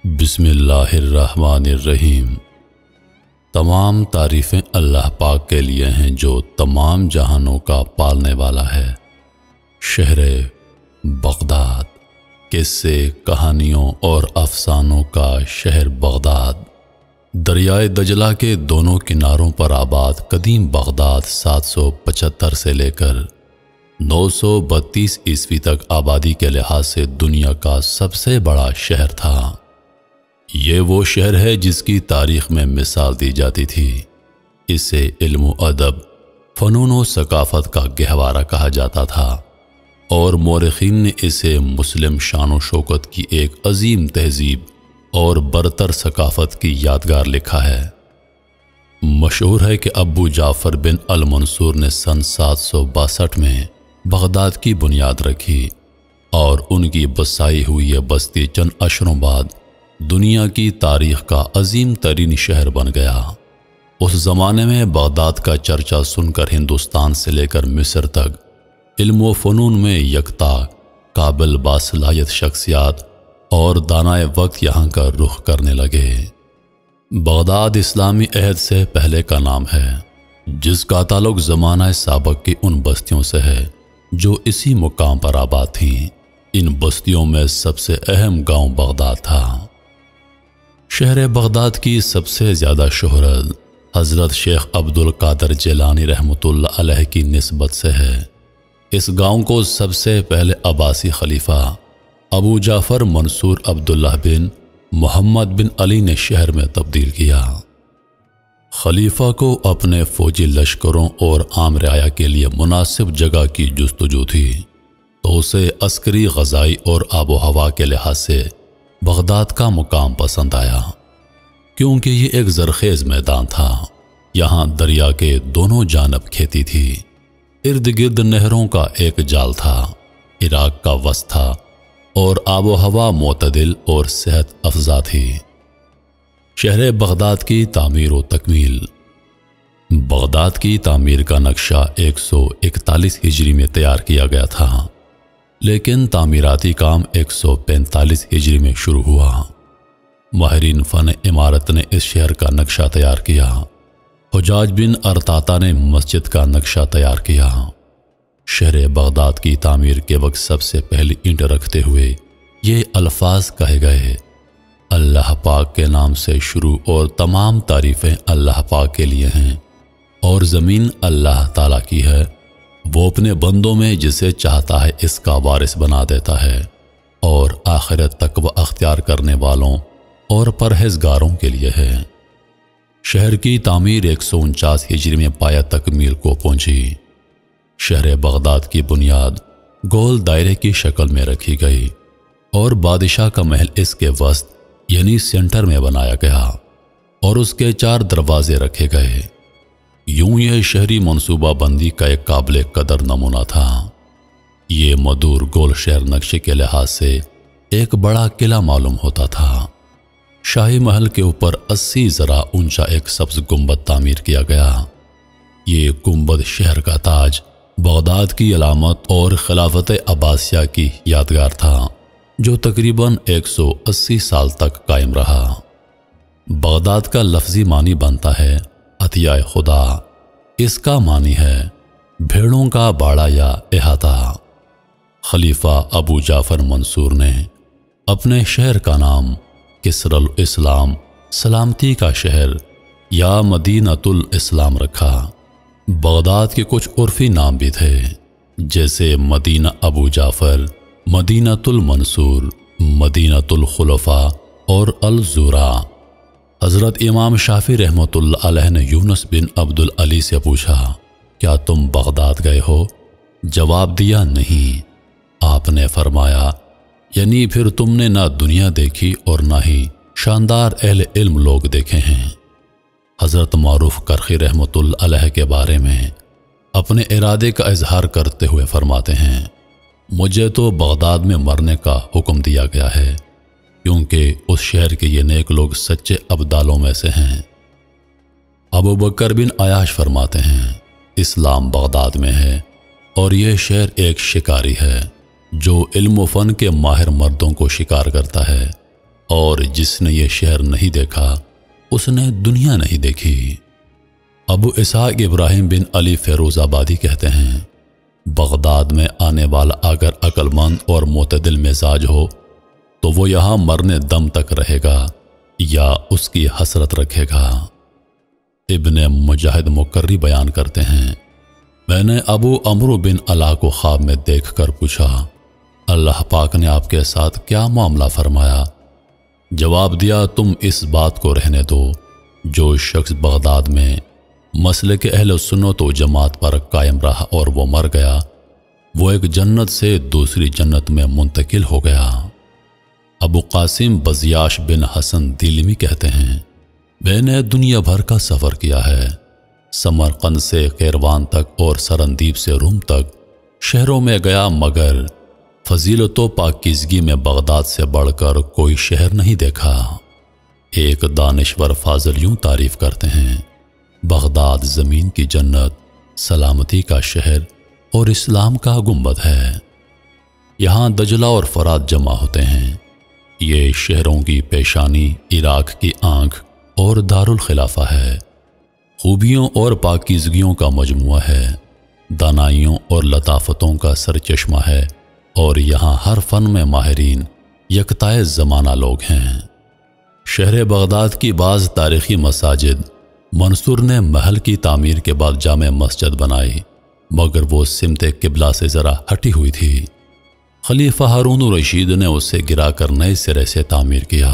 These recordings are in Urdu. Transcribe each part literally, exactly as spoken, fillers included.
بسم اللہ الرحمن الرحیم۔ تمام تعریفیں اللہ پاک کے لیے ہیں جو تمام جہانوں کا پالنے والا ہے۔ شہر بغداد، قصے، کہانیوں اور افسانوں کا شہر بغداد، دریائے دجلہ کے دونوں کناروں پر آباد قدیم بغداد سات سو پچہتر سے لے کر نو سو بتیس عیسوی تک آبادی کے لحاظ سے دنیا کا سب سے بڑا شہر تھا۔ یہ وہ شہر ہے جس کی تاریخ میں مثال دی جاتی تھی۔ اسے علم و ادب، فنون و ثقافت کا گہوارہ کہا جاتا تھا، اور مورخین نے اسے مسلم شان و شوکت کی ایک عظیم تہذیب اور برتر ثقافت کی یادگار لکھا ہے۔ مشہور ہے کہ ابو جعفر بن المنصور نے سن سات سو باسٹھ میں بغداد کی بنیاد رکھی، اور ان کی بسائی ہوئی یہ بستی چند عشروں بعد دنیا کی تاریخ کا عظیم ترین شہر بن گیا۔ اس زمانے میں بغداد کا چرچا سن کر ہندوستان سے لے کر مصر تک علم و فنون میں یکتا قابل باصلاحیت شخصیات اور دانائے وقت یہاں کا رخ کرنے لگے۔ بغداد اسلامی عہد سے پہلے کا نام ہے، جس کا تعلق زمانہ سابق کی ان بستیوں سے ہے جو اسی مقام پر آباد تھیں۔ ان بستیوں میں سب سے اہم گاؤں بغداد تھا۔ شہر بغداد کی سب سے زیادہ شہرت حضرت شیخ عبد القادر جیلانی رحمۃ اللہ علیہ کی نسبت سے ہے۔ اس گاؤں کو سب سے پہلے عباسی خلیفہ ابو جعفر منصور عبداللہ بن محمد بن علی نے شہر میں تبدیل کیا۔ خلیفہ کو اپنے فوجی لشکروں اور عام رعایا کے لیے مناسب جگہ کی جستجو تھی، تو اسے عسکری، غذائی اور آب و ہوا کے لحاظ سے بغداد کا مقام پسند آیا، کیونکہ یہ ایک زرخیز میدان تھا۔ یہاں دریا کے دونوں جانب کھیتی تھی، ارد گرد نہروں کا ایک جال تھا، عراق کا وسط تھا، اور آب و ہوا معتدل اور صحت افزا تھی۔ شہر بغداد کی تعمیر و تکمیل۔ بغداد کی تعمیر کا نقشہ ایک سو اکتالیس ہجری میں تیار کیا گیا تھا، لیکن تعمیراتی کام ایک سو پینتالیس ہجری میں شروع ہوا۔ ماہرین فن عمارت نے اس شہر کا نقشہ تیار کیا۔ حجاج بن ارطاطا نے مسجد کا نقشہ تیار کیا۔ شہر بغداد کی تعمیر کے وقت سب سے پہلی اینٹ رکھتے ہوئے یہ الفاظ کہے گئے: اللہ پاک کے نام سے شروع، اور تمام تعریفیں اللہ پاک کے لیے ہیں، اور زمین اللہ تعالیٰ کی ہے، وہ اپنے بندوں میں جسے چاہتا ہے اس کا وارث بنا دیتا ہے، اور آخرت تقوی اختیار کرنے والوں اور پرہیزگاروں کے لیے ہے۔ شہر کی تعمیر ایک سو انچاس ہجری میں پایہ تکمیل کو پہنچی۔ شہر بغداد کی بنیاد گول دائرے کی شکل میں رکھی گئی، اور بادشاہ کا محل اس کے وسط یعنی سینٹر میں بنایا گیا، اور اس کے چار دروازے رکھے گئے۔ یوں یہ شہری منصوبہ بندی کا ایک قابل قدر نمونہ تھا۔ یہ مدور گول شہر نقشے کے لحاظ سے ایک بڑا قلعہ معلوم ہوتا تھا۔ شاہی محل کے اوپر اسی ذرا اونچا ایک سبز گنبد تعمیر کیا گیا۔ یہ گنبد شہر کا تاج، بغداد کی علامت اور خلافت عباسیہ کی یادگار تھا، جو تقریباً ایک سو اسی سال تک قائم رہا۔ بغداد کا لفظی معنی بنتا ہے عطیہ خدا۔ اس کا معنی ہے بھیڑوں کا باڑا یا احاطہ۔ خلیفہ ابو جعفر منصور نے اپنے شہر کا نام کسر الاسلام، سلامتی کا شہر، یا مدینۃ الاسلام رکھا۔ بغداد کے کچھ عرفی نام بھی تھے، جیسے مدینہ ابو جعفر، مدینۃ المنصور، مدینۃ الخلفاء اور الزورا۔ حضرت امام شافعی رحمۃ اللہ علیہ نے یونس بن عبد العلی سے پوچھا، کیا تم بغداد گئے ہو؟ جواب دیا، نہیں۔ آپ نے فرمایا، یعنی پھر تم نے نہ دنیا دیکھی اور نہ ہی شاندار اہل علم لوگ دیکھے ہیں۔ حضرت معروف کرخی رحمۃ اللہ علیہ کے بارے میں اپنے ارادے کا اظہار کرتے ہوئے فرماتے ہیں، مجھے تو بغداد میں مرنے کا حکم دیا گیا ہے، کیونکہ اس شہر کے یہ نیک لوگ سچے ابدالوں میں سے ہیں۔ ابو بکر بن عیاش فرماتے ہیں، اسلام بغداد میں ہے، اور یہ شہر ایک شکاری ہے جو علم و فن کے ماہر مردوں کو شکار کرتا ہے۔ اور جس نے یہ شہر نہیں دیکھا اس نے دنیا نہیں دیکھی۔ ابو اسحاق ابراہیم بن علی فیروز آبادی کہتے ہیں، بغداد میں آنے والا اگر عقل مند اور معتدل مزاج ہو تو وہ یہاں مرنے دم تک رہے گا یا اس کی حسرت رکھے گا۔ ابن مجاہد مکری بیان کرتے ہیں، میں نے ابو عمرو بن علا کو خواب میں دیکھ کر پوچھا، اللہ پاک نے آپ کے ساتھ کیا معاملہ فرمایا؟ جواب دیا، تم اس بات کو رہنے دو، جو شخص بغداد میں مسلک اہل سنت و جماعت پر قائم رہا اور وہ مر گیا، وہ ایک جنت سے دوسری جنت میں منتقل ہو گیا۔ ابو قاسم بزیاش بن حسن دیلمی کہتے ہیں، میں نے دنیا بھر کا سفر کیا ہے، سمرقند سے قیروان تک اور سرندیب سے روم تک شہروں میں گیا، مگر فضیلت و پاکیزگی میں بغداد سے بڑھ کر کوئی شہر نہیں دیکھا۔ ایک دانشور فاضل یوں تعریف کرتے ہیں، بغداد زمین کی جنت، سلامتی کا شہر اور اسلام کا گنبد ہے۔ یہاں دجلہ اور فرات جمع ہوتے ہیں۔ یہ شہروں کی پیشانی، عراق کی آنکھ اور دارالخلافہ ہے۔ خوبیوں اور پاکیزگیوں کا مجموعہ ہے، دانائیوں اور لطافتوں کا سرچشمہ ہے، اور یہاں ہر فن میں ماہرین یکتائے زمانہ لوگ ہیں۔ شہر بغداد کی بعض تاریخی مساجد منصور نے محل کی تعمیر کے بعد جامع مسجد بنائی، مگر وہ سمت قبلہ سے ذرا ہٹی ہوئی تھی۔ خلیفہ ہارون الرشید نے اسے گرا کر نئے سرے سے تعمیر کیا۔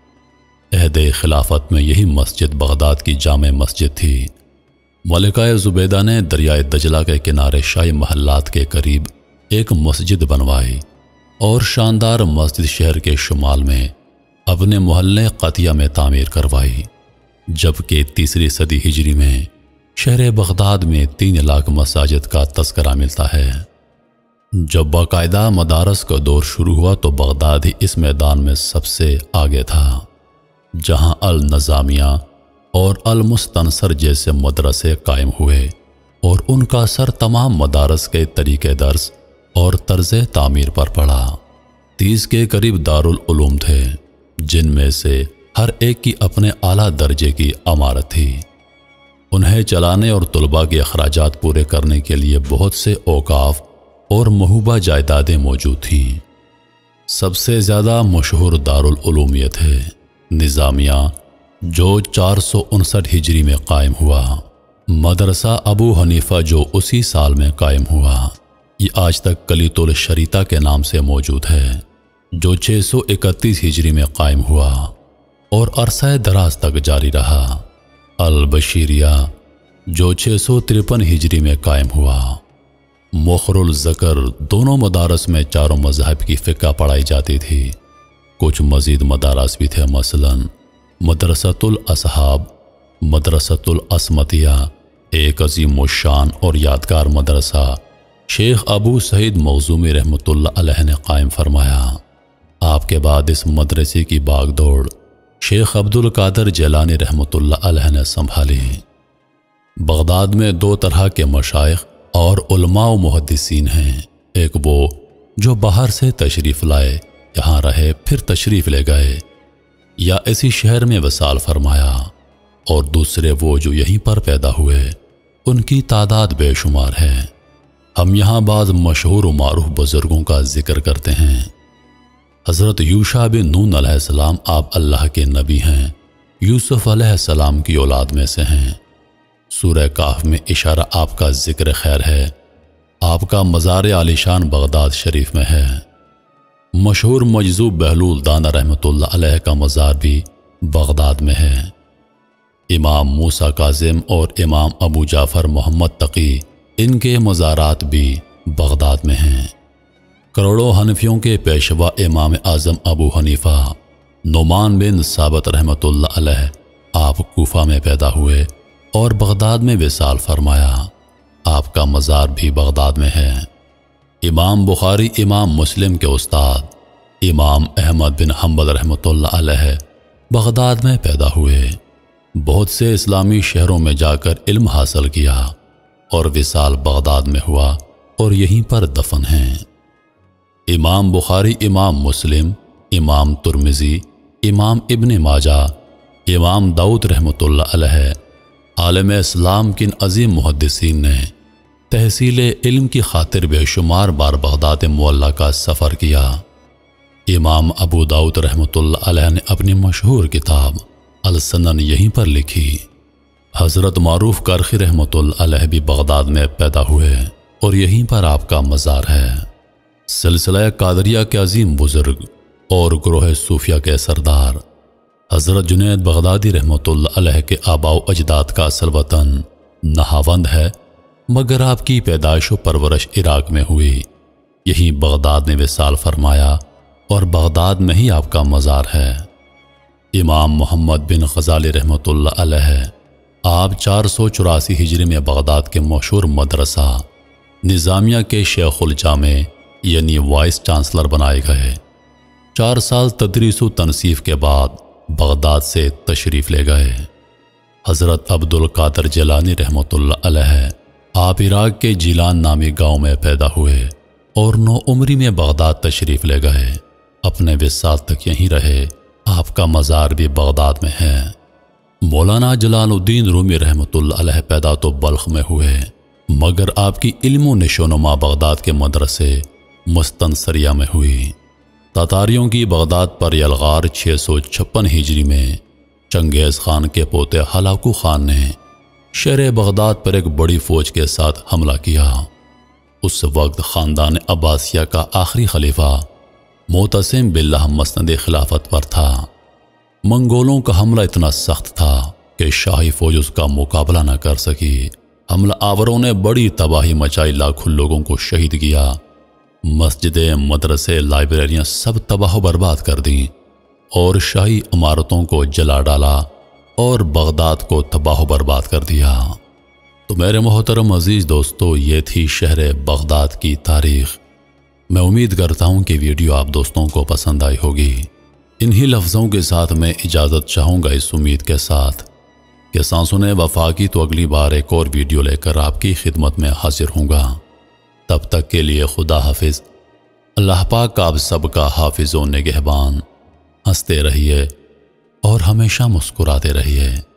عہد خلافت میں یہی مسجد بغداد کی جامع مسجد تھی۔ ملکہ زبیدہ نے دریائے دجلہ کے کنارے شاہی محلات کے قریب ایک مسجد بنوائی اور شاندار مسجد شہر کے شمال میں اپنے محلے قطیہ میں تعمیر کروائی، جبکہ تیسری صدی ہجری میں شہر بغداد میں تین لاکھ مساجد کا تذکرہ ملتا ہے۔ جب باقاعدہ مدارس کا دور شروع ہوا تو بغداد ہی اس میدان میں سب سے آگے تھا، جہاں النظامیہ اور المستنصر جیسے مدرسے قائم ہوئے، اور ان کا اثر تمام مدارس کے طریقے درس اور طرز تعمیر پر پڑا۔ تیس کے قریب دارالعلوم تھے، جن میں سے ہر ایک کی اپنے اعلیٰ درجے کی عمارت تھی۔ انہیں چلانے اور طلباء کے اخراجات پورے کرنے کے لیے بہت سے اوقاف اور محوبہ جائیدادیں موجود تھیں۔ سب سے زیادہ مشہور دارالعلوم یہ تھے نظامیہ، جو چار سو انسٹھ ہجری میں قائم ہوا، مدرسہ ابو حنیفہ جو اسی سال میں قائم ہوا، یہ آج تک کلیت الشریطہ کے نام سے موجود ہے، جو چھ سو اکتیس ہجری میں قائم ہوا اور عرصہ دراز تک جاری رہا، البشیریہ جو چھ سو ترپن ہجری میں قائم ہوا۔ مخر الذکر دونوں مدارس میں چاروں مذاہب کی فقہ پڑھائی جاتی تھی۔ کچھ مزید مدارس بھی تھے، مثلا مدرسۃ الاصحاب، مدرسۃ العصمتیہ، ایک عظیم الشان اور یادگار مدرسہ شیخ ابو سعید مخزومی رحمۃ اللہ علیہ نے قائم فرمایا۔ آپ کے بعد اس مدرسے کی باغ دوڑ شیخ عبد القادر جیلانی رحمۃ اللہ علیہ نے سنبھالی۔ بغداد میں دو طرح کے مشائخ اور علماء و محدثین ہیں، ایک وہ جو باہر سے تشریف لائے، یہاں رہے، پھر تشریف لے گئے یا اسی شہر میں وصال فرمایا، اور دوسرے وہ جو یہیں پر پیدا ہوئے، ان کی تعداد بے شمار ہے۔ ہم یہاں بعض مشہور و معروف بزرگوں کا ذکر کرتے ہیں۔ حضرت یوشع بن نون علیہ السلام آپ اللہ کے نبی ہیں، یوسف علیہ السلام کی اولاد میں سے ہیں۔ سورہ کہف میں اشارہ آپ کا ذکر خیر ہے۔ آپ کا مزار عالیشان بغداد شریف میں ہے۔ مشہور مجذوب بہلول دانا رحمۃ اللہ علیہ کا مزار بھی بغداد میں ہے۔ امام موسیٰ کاظم اور امام ابو جعفر محمد تقی، ان کے مزارات بھی بغداد میں ہیں۔ کروڑوں حنفیوں کے پیشوا امام اعظم ابو حنیفہ نعمان بن ثابت رحمۃ اللہ علیہ آپ کوفہ میں پیدا ہوئے اور بغداد میں وصال فرمایا۔ آپ کا مزار بھی بغداد میں ہے۔ امام بخاری امام مسلم کے استاد امام احمد بن حنبل رحمۃ اللہ علیہ بغداد میں پیدا ہوئے۔ بہت سے اسلامی شہروں میں جا کر علم حاصل کیا اور وصال بغداد میں ہوا اور یہیں پر دفن ہیں۔ امام بخاری امام مسلم، امام ترمذی، امام ابن ماجہ، امام داؤد رحمۃ اللہ علیہ، عالم اسلام کن عظیم محدثین نے تحصیل علم کی خاطر بے شمار بار بغداد معلیٰ کا سفر کیا۔ امام ابو داؤد رحمۃ اللہ علیہ نے اپنی مشہور کتاب السنن یہیں پر لکھی۔ حضرت معروف کرخی رحمۃ اللہ علیہ بھی بغداد میں پیدا ہوئے اور یہیں پر آپ کا مزار ہے۔ سلسلہ قادریہ کے عظیم بزرگ اور گروہ صوفیہ کے سردار حضرت جنید بغدادی رحمۃ اللہ علیہ کے آباء و اجداد کا اصل وطن نہاوند ہے، مگر آپ کی پیدائش و پرورش عراق میں ہوئی۔ یہی بغداد نے وصال فرمایا اور بغداد میں ہی آپ کا مزار ہے۔ امام محمد بن غزالی رحمۃ اللہ علیہ، آپ چار سو چوراسی ہجری میں بغداد کے مشہور مدرسہ نظامیہ کے شیخ الجامع یعنی وائس چانسلر بنائے گئے۔ چار سال تدریس و تنصیف کے بعد بغداد سے تشریف لے گئے۔ حضرت عبد القادر جیلانی رحمۃ اللہ علیہ، آپ عراق کے جیلان نامی گاؤں میں پیدا ہوئے اور نو عمری میں بغداد تشریف لے گئے۔ اپنے وصال تک یہیں رہے۔ آپ کا مزار بھی بغداد میں ہے۔ مولانا جلال الدین رومی رحمۃ اللہ علیہ پیدا تو بلخ میں ہوئے، مگر آپ کی علم و نشو نما بغداد کے مدرسے مستنصریہ میں ہوئی۔ تاتاریوں کی بغداد پر یلغار چھ سو چھپن ہجری میں چنگیز خان کے پوتے ہلاکو خان نے شہر بغداد پر ایک بڑی فوج کے ساتھ حملہ کیا۔ اس وقت خاندان عباسیہ کا آخری خلیفہ معتصم باللہ مسند خلافت پر تھا۔ منگولوں کا حملہ اتنا سخت تھا کہ شاہی فوج اس کا مقابلہ نہ کر سکی۔ حملہ آوروں نے بڑی تباہی مچائی، لاکھوں لوگوں کو شہید کیا۔ مسجدیں، مدرسے، لائبریریاں سب تباہ و برباد کر دیں اور شاہی عمارتوں کو جلا ڈالا اور بغداد کو تباہ و برباد کر دیا۔ تو میرے محترم عزیز دوستو، یہ تھی شہر بغداد کی تاریخ۔ میں امید کرتا ہوں کہ ویڈیو آپ دوستوں کو پسند آئی ہوگی۔ انہی لفظوں کے ساتھ میں اجازت چاہوں گا، اس امید کے ساتھ کہ سانسوں وفا کی تو اگلی بار ایک اور ویڈیو لے کر آپ کی خدمت میں حاضر ہوں گا۔ تب تک کے لیے خدا حافظ۔ اللہ پاک آپ سب کا حافظ و نگہبان۔ ہنستے رہیے اور ہمیشہ مسکراتے رہیے۔